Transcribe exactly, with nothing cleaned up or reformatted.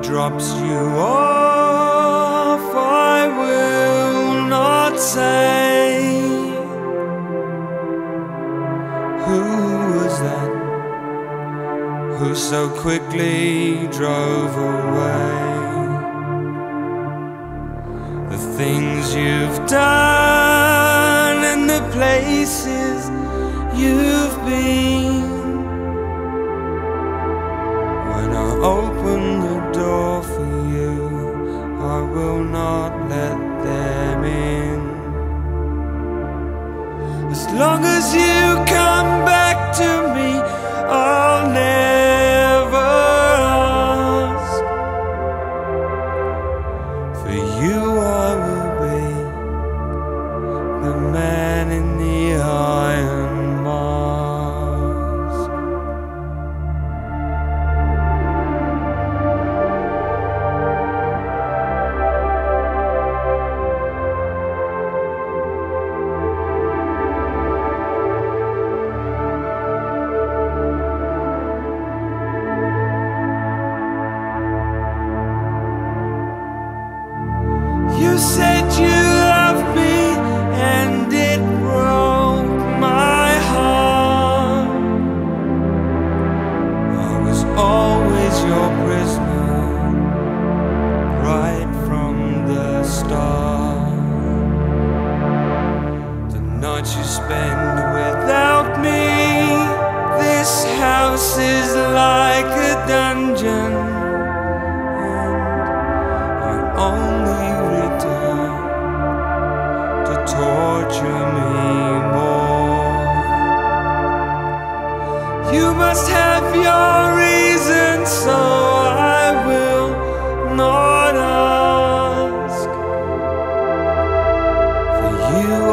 drops you off, I will not say. Who was that who so quickly drove away? The things you've done and the places you've been. When I open the door for you, I will not let them in. As long as you come back to me, I'll never ask. For you I will be the man in the iron mask. You said you loved me and it broke my heart. I was always your prisoner right from the start. The nights you spend without me, this house is like a dungeon, and you only return to torture me more. You must have your reasons, so I will not ask. For you